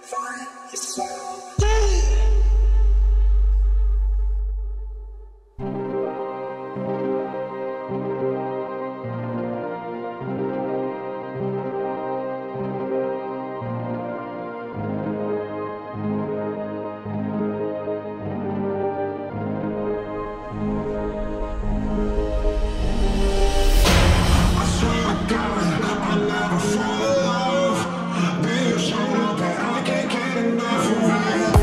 find yourself. I never fall in love. Being shown up and I can't get enough of it.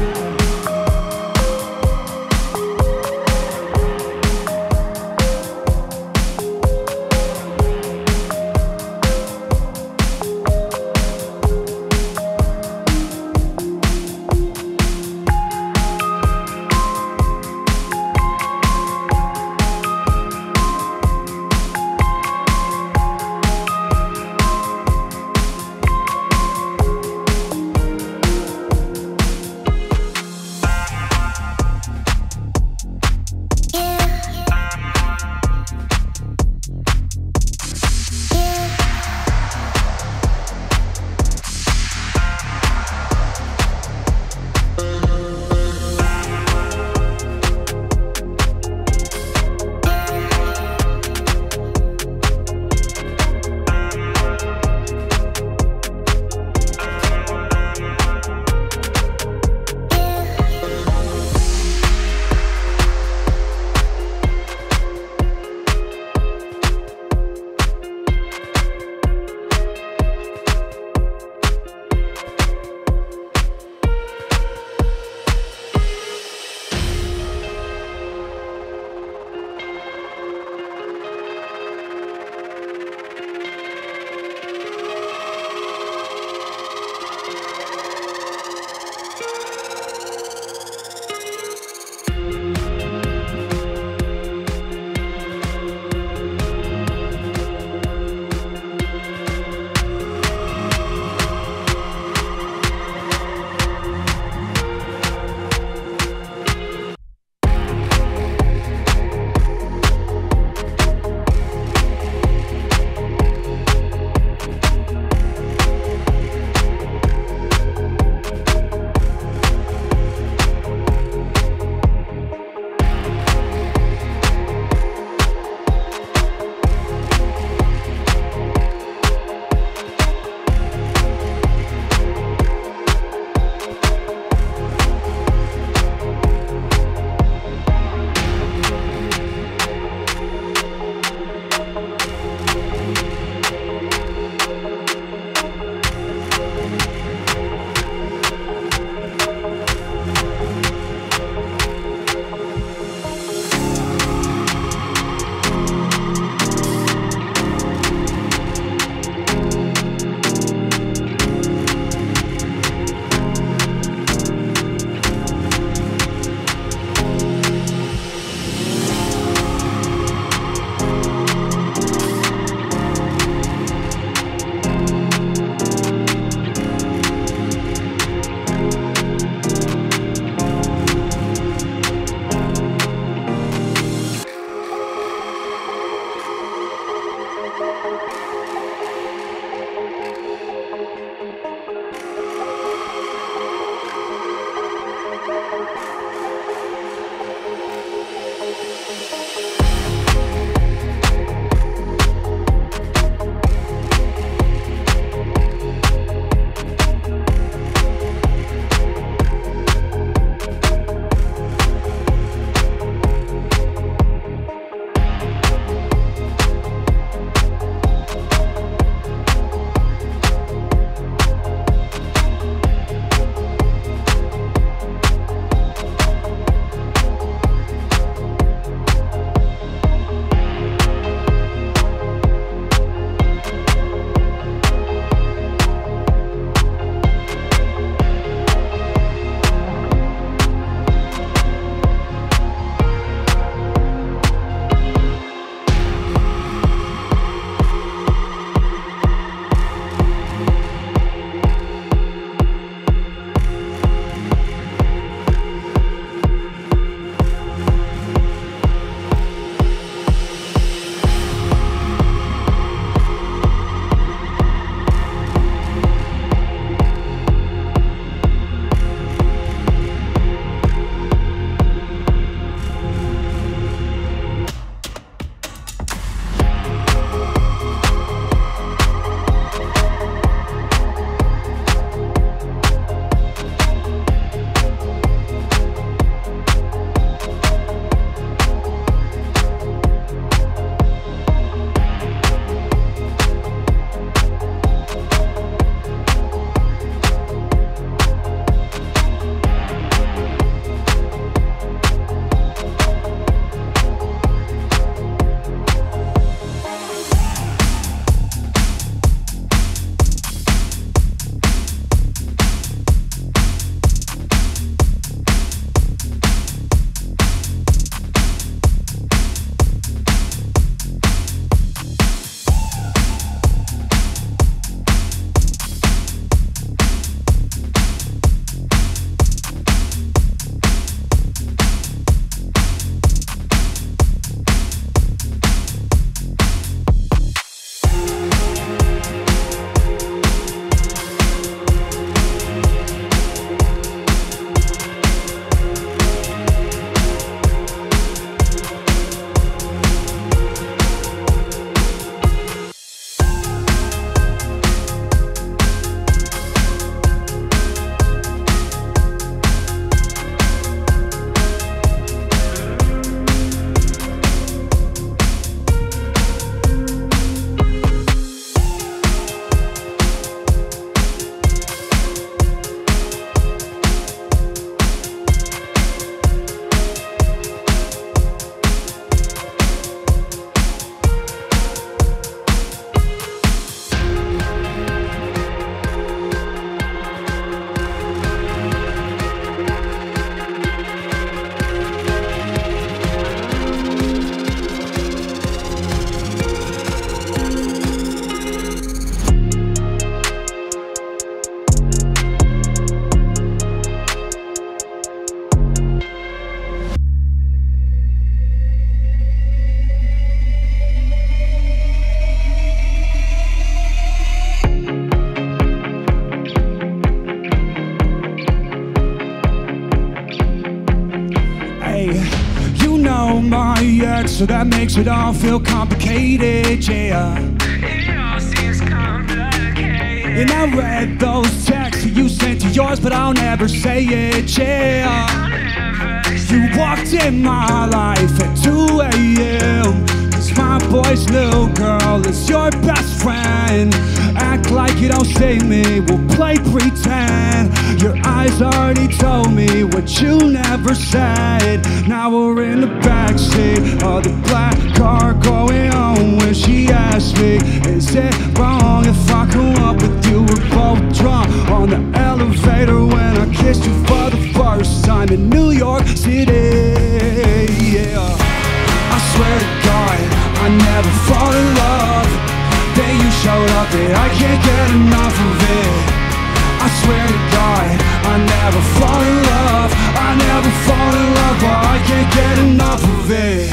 ex, so that makes it all feel complicated, yeah. It all seems complicated. And I read those texts you sent to yours, but I'll never say it, yeah. You walked in my life at 2 a.m. Cause my boy's little girl is your best friend. Act like you don't see me, we'll play pretend. Your eyes already told me what you never said. Now we're in the backseat of the black car going home when she asked me, is it wrong if I come up with you? We're both drunk on the elevator when I kissed you for the first time in New York City, yeah. I swear to God, I never fall in love. Then you showed up and I can't get enough of it. I swear to God, I never fall in love. I never fall in love, but I can't get enough of it.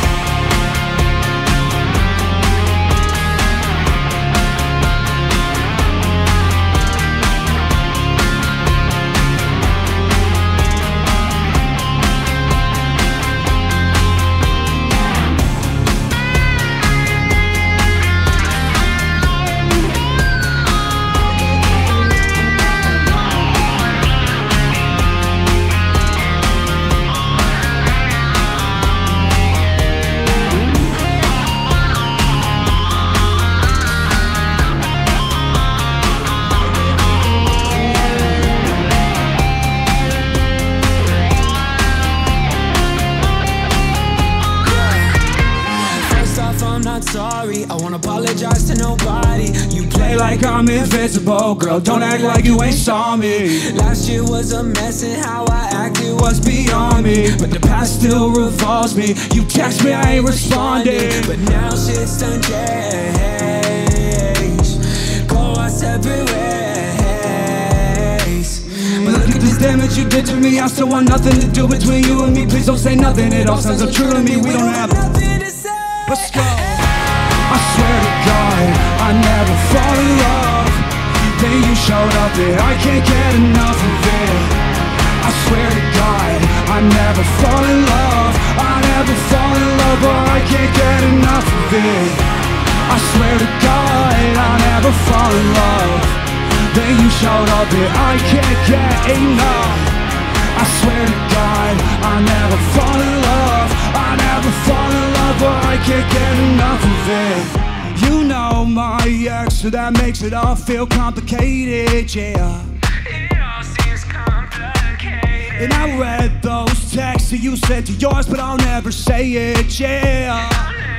Sorry, I won't apologize to nobody. You Play like I'm invisible, girl, don't act like you ain't saw me. Last year was a mess and how I acted Was beyond me, but the past still revolves me. You text me, I ain't responding, but now shit's done changed. Go our separate ways. but look at this damage you did to me. I still want nothing to do between you and me. Please don't say nothing, it all sounds untrue to me. We don't have nothing to say. Let's go. I swear to God, I never fall in love. Then you showed up and I can't get enough of it. I swear to God, I never fall in love. I never fall in love, but I can't get enough of it. I swear to God, I never fall in love. Then you showed up and I can't get enough. I swear to God, I never fall in love. I never fall in love, but I can't get enough of it. You know my ex, so that makes it all feel complicated, yeah. It all seems complicated. And I read those texts that you sent to yours, but I'll never say it, yeah.